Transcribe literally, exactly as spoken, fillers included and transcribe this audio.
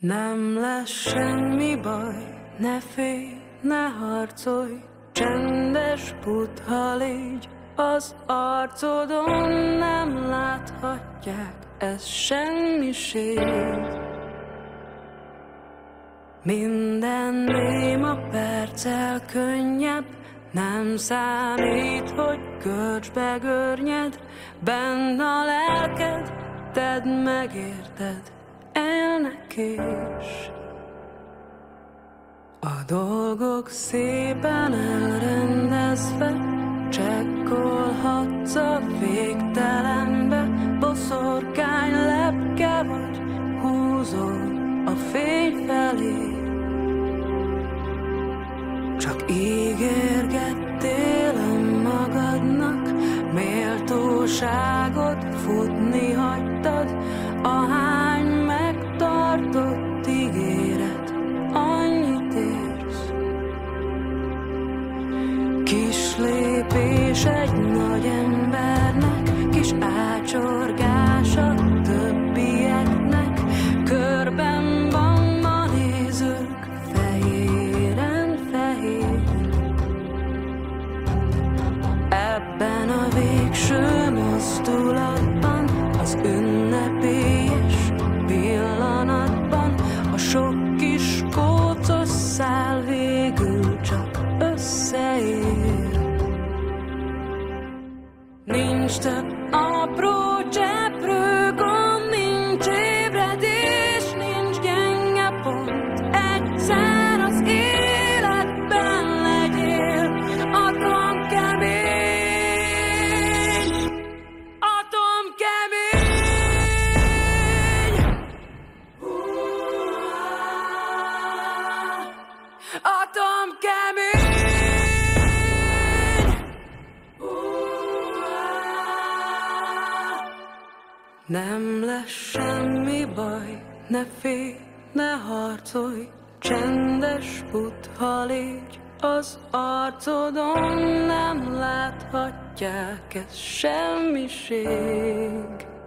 Nem lesz semmi baj, ne félj, ne harcolj, csendes Buddha légy, az arcodon nem láthatják, ez semmiség. Minden néma perccel könnyebb, nem számít, hogy görcsbe görnyed, benn a lelked, tedd megérted, élnek is. A dolgok szépen elrendezve, csekkolhatsz a végtelenbe, boszorkány lepke vagy, húzol a fény felé. Csak ígérgettél önmagadnak, méltóságot futni hagytad, ahány megtartott ígéret, annyit érsz. Kis lépés egy nagy embernek, kis ácsorgás a többieknek, körben van ma nézők, fehéren fehér. Ebben a végső mozdulatban, az ünnepélyes pillanatban, a sok kis kócos szál végül csak összeér. Nincs több apró cseprő gond, nincs ébredés, nincs gyenge pont. Egyszer az életben legyél atomkemény, atomkemény, atomkemény. Nem lesz semmi baj, ne félj, ne harcolj, csendes Buddha légy, az arcodon nem láthatják, ez semmiség.